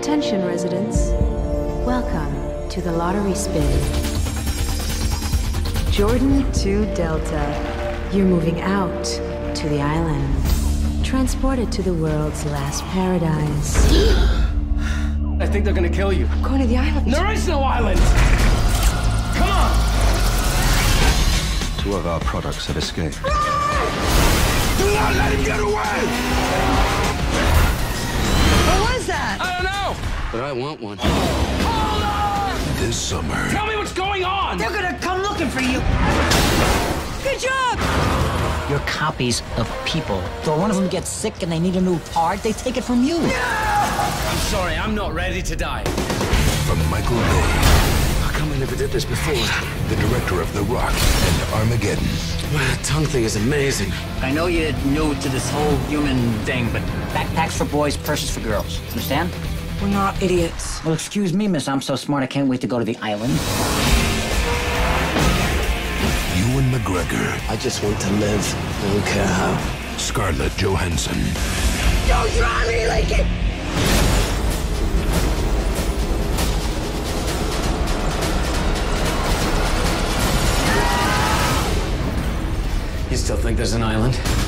Attention, residents. Welcome to the lottery spin. Jordan to Delta. You're moving out to the island. Transported to the world's last paradise. I think they're gonna kill you. I'm going to the island. There is no island! Come on! 2 of our products have escaped. Do not let him get away! What was that? I don't know! But I want one. Hold on! This summer, Tell me what's going on! They're gonna come looking for you. Good job! You're copies of people. So one of them gets sick and they need a new part, they take it from you. I'm sorry, I'm not ready to die. from Michael Bay, How come we never did this before? the director of The Rock and Armageddon. Man, that tongue thing is amazing. I know you're new to this whole human thing, but backpacks for boys, purses for girls. Understand? We're not idiots. Well, excuse me, miss. I'm so smart I can't wait to go to the island. Ewan McGregor, I just want to live. I don't care how. Scarlett Johansson, Don't try me like it! You still think there's an island?